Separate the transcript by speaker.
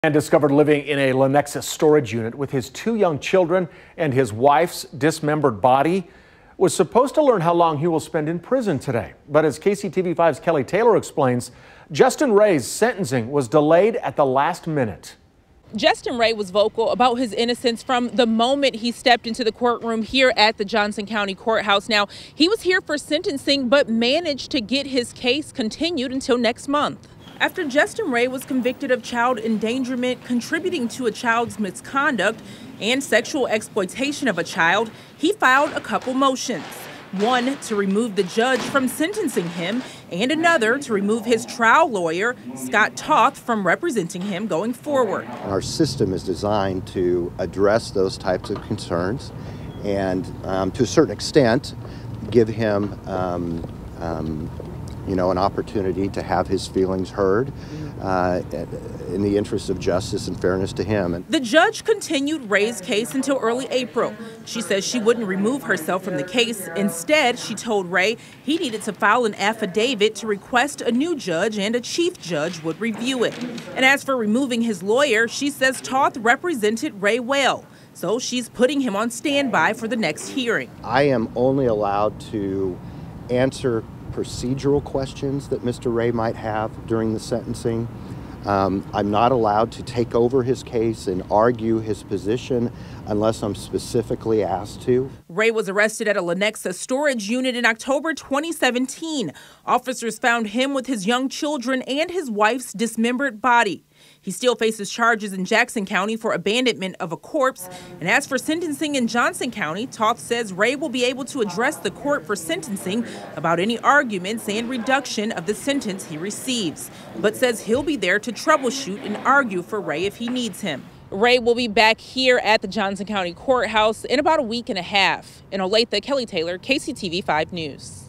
Speaker 1: And discovered living in a Lenexa storage unit with his 2 young children and his wife's dismembered body. Was supposed to learn how long he will spend in prison today. But as KCTV5's Kelly Taylor explains, Justin Ray's sentencing was delayed at the last minute.
Speaker 2: Justin Ray was vocal about his innocence from the moment he stepped into the courtroom here at the Johnson County Courthouse. Now, he was here for sentencing, but managed to get his case continued until next month. After Justin Ray was convicted of child endangerment, contributing to a child's misconduct, and sexual exploitation of a child, he filed a couple motions. One to remove the judge from sentencing him, and another to remove his trial lawyer, Scott Toth, from representing him going forward.
Speaker 3: Our system is designed to address those types of concerns and to a certain extent give him an opportunity to have his feelings heard in the interest of justice and fairness to him.
Speaker 2: The judge continued Ray's case until early April. She says she wouldn't remove herself from the case. Instead, she told Ray he needed to file an affidavit to request a new judge and a chief judge would review it. And as for removing his lawyer, she says Toth represented Ray well. So she's putting him on standby for the next hearing.
Speaker 3: I am only allowed to answer procedural questions that Mr. Ray might have during the sentencing. I'm not allowed to take over his case and argue his position unless I'm specifically asked to.
Speaker 2: Ray was arrested at a Lenexa storage unit in October 2017. Officers found him with his young children and his wife's dismembered body. He still faces charges in Jackson County for abandonment of a corpse. And as for sentencing in Johnson County, Toth says Ray will be able to address the court for sentencing about any arguments and reduction of the sentence he receives, but says he'll be there to troubleshoot and argue for Ray if he needs him. Ray will be back here at the Johnson County Courthouse in about a week and a half. In Olathe, Kelly Taylor, KCTV5 News.